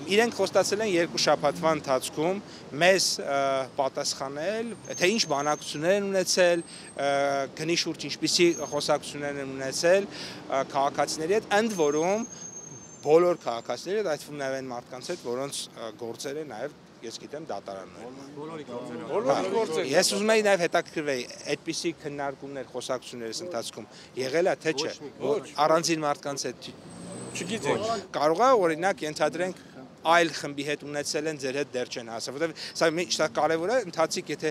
Իրենք խոստացել են 2 շաբաթվա ընթացքում մեզ պատասխանել, թե ինչ բանակցություններ են ունեցել, գնի շուրջ ինչպիսի խոսակցություններ են ունեցել քաղաքացիների հետ, ընդ որում բոլոր քաղաքացիների հետ, այդ թվում նաև այն մարդկանց հետ, որոնց գործերը նաև ես գիտեմ դատարաններ։ Ես ուզում եի նաև հետաքրքրվեի, այդպիսի քննարկումներ, խոսակցությունների ընթացքում եղել է թե չէ, առանձին մարդկանց հետ Չգիտենք։ Կարող է օրինակ ենթադրենք այլ խմբի հետ ունեցել են ձեր հետ դեռ չեն հասել, որովհետև սա շատ կարևոր է, ընթացիկ եթե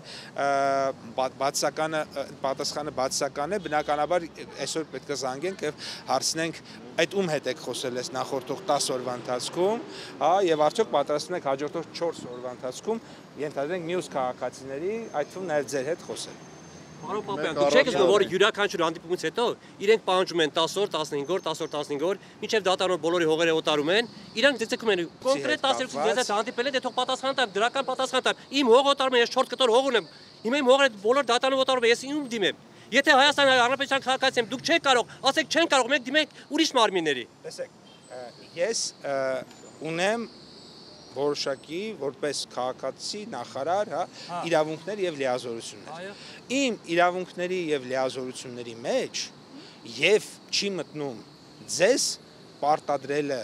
պատասխանը բացասական է, բնականաբար այսօր պետք է զանգենք եւ հարցնենք այդ ում հետ եք խոսել ես նախորդող 10 օրվա ընթացքում, եւ արդյոք պատրաստվում եք հաջորդող 4 օրվա ընթացքում ենթադրենք մյուս քաղաքացիների, այդ թվում նաեւ ձեր հետ խոսել։ Պարոն Պապյան, դուք չեք զգում, որ յուրաքանչյուր հանդիպումից հետո իրենք պահանջում են 10 օր, 15 օր, 10 օր, 15 օր, մինչև դատարանը բոլորի հողերը օտարում են, իրանք ձգում են կոնկրետ 10 ձեզ հետ հանդիպել են, դե թող պատասխան տան, դրական պատասխան տան։ Իմ հող օտարում են, ես 4 կտոր հող ունեմ։ Հիմա իմ հողերը բոլոր դատարանը օտարում են, ես ում դիմեմ։ Եթե Հայաստանի Հանրապետության քաղաքացի եմ, դուք չեք կարող, ասեք չեն կարող, մենք դիմենք ուրիշ մարմինների։ Տեսեք, ես ունեմ որոշակի որպես քաղաքացի նախարար, իրավունքներ եւ լիազորություններ։ Իմ իրավունքների եւ լիազորությունների մեջ եւ չի մտնում ձեզ պարտադրելը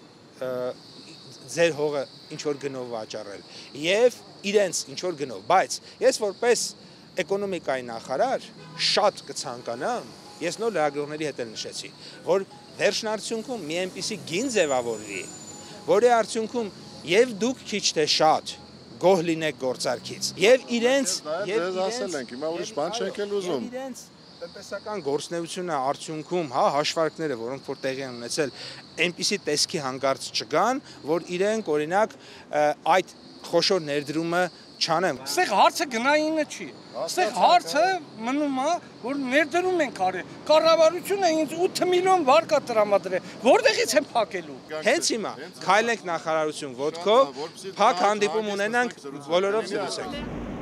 ձեր հողը ինչ որ գնով վաճառել եւ իրենց ինչ որ գնով, բայց ես որպես էկոնոմիկայի նախարար շատ կցանկանամ, ես նոր լրագրողների հետ էլ նշեցի, որ վերջնարդյունքում մի այնպիսի գին ձևավորվի, որի արդյունքում եւ դուք քիչ թե շատ գոհ լինեք գործարքից եւ իրենց ասել ենք հիմա ուրիշ բան չենք էլ ուզում իրենց տնտեսական գործունեությունը արդյունքում հաշվարկները որոնք որ տեղի են ունեցել այնպիսի տեսքի հանգարց չգան որ իրենք օրինակ այդ խոշոր ներդրումը չանեմ Այստեղ հարցը գնայինը չի Այստեղ հարցը մնում է որ ներդրում ենք արել կառավարությունը ինձ 8 միլիոն վարկա տրամադրել որտեղից են փակելու Հենց հիմա քայլենք նախարարություն ոտքով փակ հանդիպում ունենանք բոլորով զրուցենք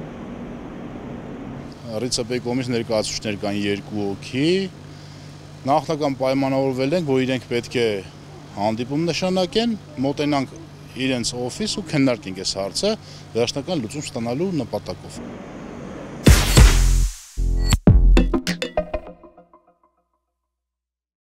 ՌՑԲ-ի կողմից ներկայացուցիչներ կան 2 հոգի նախնական պայմանավորվել ենք որ իրենք պետք է հանդիպում նշանակեն մոտենանք իրենց օֆիս ու քննարկենք այս հարցը վերջնական լուծում ստանալու նպատակով